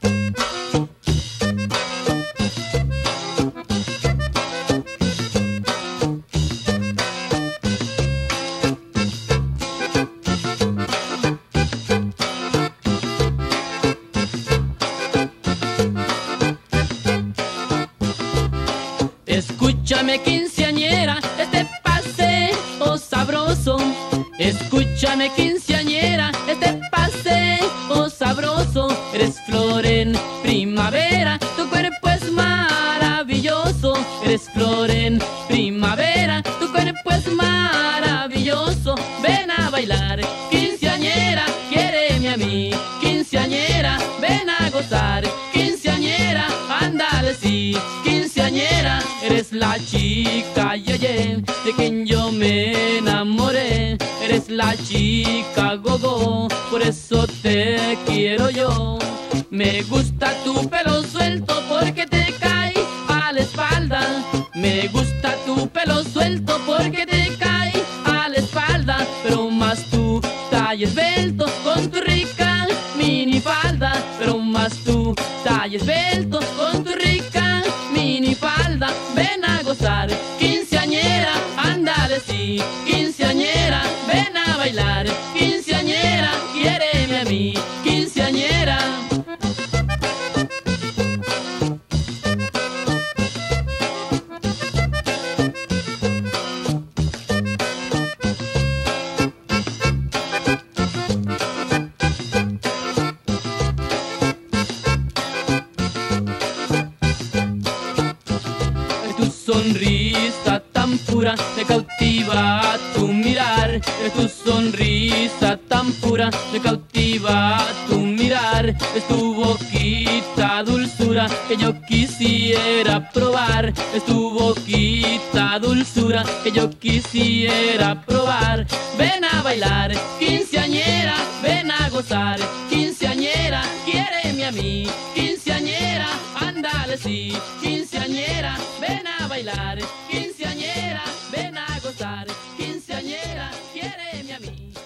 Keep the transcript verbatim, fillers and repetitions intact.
Escúchame, quinceañera, este paseo sabroso. Escúchame, quinceañera, este paseo sabroso. Eres flor en primavera, tu cuerpo es maravilloso. Eres flor en primavera, tu cuerpo es maravilloso. Ven a bailar, quinceañera, quiéreme a mí. Quinceañera, ven a gozar. Quinceañera, ándale sí. Quinceañera, eres la chica, ye, ye, de quien yo me enamoré. Eres la chica, gogo, por eso te quiero yo. Me gusta tu pelo suelto porque te cae a la espalda. Me gusta tu pelo suelto porque te cae a la espalda. Pero más tu talle esbelto con tu rica minifalda. Pero más tu talle esbelto con tu rica minifalda. Ven a gozar, quinceañera, ándale sí. Quinceañera, ven a bailar. Quinceañera, quiéreme a mí. Quinceañera. Tu sonrisa tan pura me cautiva tu mirar. Es tu sonrisa tan pura me cautiva tu mirar. Es tu boquita dulzura que yo quisiera probar. Es tu boquita dulzura que yo quisiera probar. Ven a bailar, quinceañera, ven a gozar. Quinceañera, quiéreme a mí. Quinceañera, ándale sí. Quinceañera, ven a bailar. Quinceañera, ven a gozar. Quinceañera, quiéreme a mí.